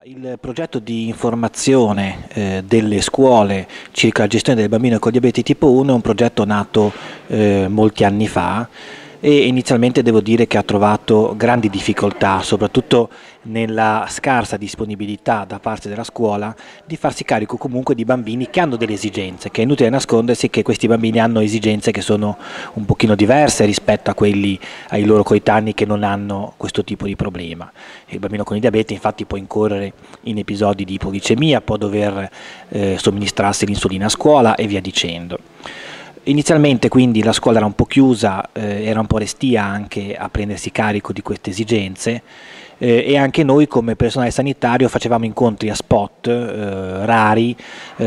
Il progetto di informazione delle scuole circa la gestione del bambino con diabete tipo 1 è un progetto nato molti anni fa e inizialmente devo dire che ha trovato grandi difficoltà, soprattutto nella scarsa disponibilità da parte della scuola di farsi carico comunque di bambini che hanno delle esigenze, che è inutile nascondersi che questi bambini hanno esigenze che sono un pochino diverse rispetto a quelli ai loro coetanei che non hanno questo tipo di problema. Il bambino con il diabete infatti può incorrere in episodi di ipoglicemia, può dover somministrarsi l'insulina a scuola e via dicendo. Inizialmente quindi la scuola era un po' chiusa, era un po' restia anche a prendersi carico di queste esigenze e anche noi come personale sanitario facevamo incontri a spot rari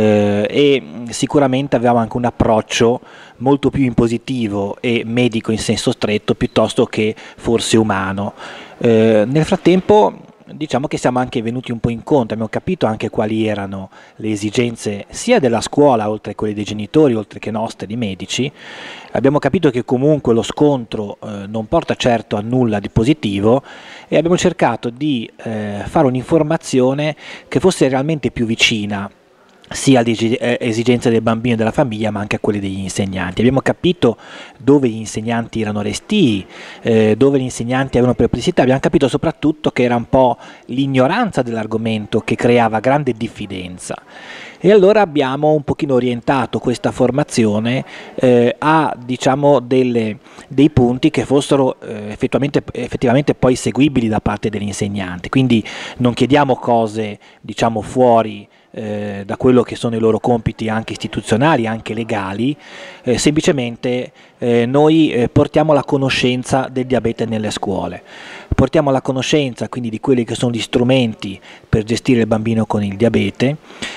e sicuramente avevamo anche un approccio molto più impositivo e medico in senso stretto piuttosto che forse umano. Nel frattempo diciamo che siamo anche venuti un po' incontro, abbiamo capito anche quali erano le esigenze sia della scuola, oltre a quelle dei genitori, oltre che nostre, di medici. Abbiamo capito che comunque lo scontro non porta certo a nulla di positivo e abbiamo cercato di fare un'informazione che fosse realmente più vicina sia alle esigenze del bambino e della famiglia ma anche a quelle degli insegnanti. Abbiamo capito dove gli insegnanti erano restii, dove gli insegnanti avevano perplessità, abbiamo capito soprattutto che era un po' l'ignoranza dell'argomento che creava grande diffidenza e allora abbiamo un pochino orientato questa formazione a diciamo dei punti che fossero effettivamente poi seguibili da parte degli insegnanti, quindi non chiediamo cose diciamo fuori da quello che sono i loro compiti anche istituzionali, anche legali, semplicemente noi portiamo la conoscenza del diabete nelle scuole, portiamo la conoscenza quindi di quelli che sono gli strumenti per gestire il bambino con il diabete,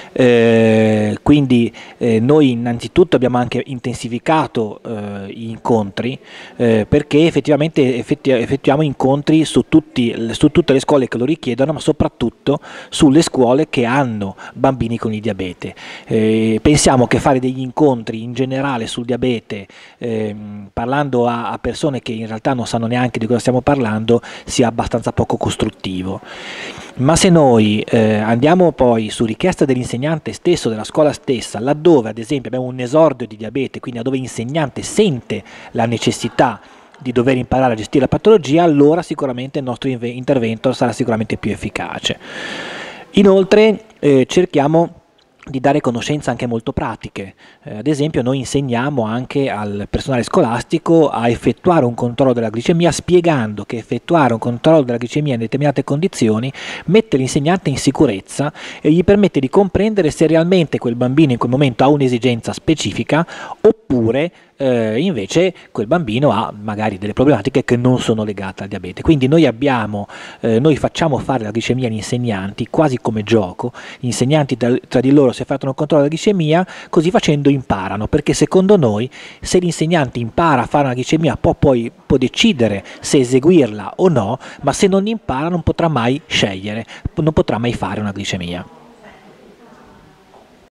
quindi noi innanzitutto abbiamo anche intensificato gli incontri perché effettivamente effettuiamo incontri su tutte le scuole che lo richiedono, ma soprattutto sulle scuole che hanno bambini con il diabete. Pensiamo che fare degli incontri in generale sul diabete parlando a persone che in realtà non sanno neanche di cosa stiamo parlando sia abbastanza poco costruttivo. Ma se noi andiamo poi su richiesta dell'insegnante stesso, della scuola stessa, laddove ad esempio abbiamo un esordio di diabete, quindi laddove l'insegnante sente la necessità di dover imparare a gestire la patologia, allora sicuramente il nostro intervento sarà sicuramente più efficace. Inoltre cerchiamo di dare conoscenze anche molto pratiche, ad esempio noi insegniamo anche al personale scolastico a effettuare un controllo della glicemia spiegando che effettuare un controllo della glicemia in determinate condizioni mette l'insegnante in sicurezza e gli permette di comprendere se realmente quel bambino in quel momento ha un'esigenza specifica oppure invece quel bambino ha magari delle problematiche che non sono legate al diabete. Quindi noi facciamo fare la glicemia agli insegnanti quasi come gioco, gli insegnanti tra di loro si effettuano un controllo della glicemia, così facendo imparano, perché secondo noi se l'insegnante impara a fare una glicemia può decidere se eseguirla o no, ma se non impara non potrà mai scegliere, non potrà mai fare una glicemia.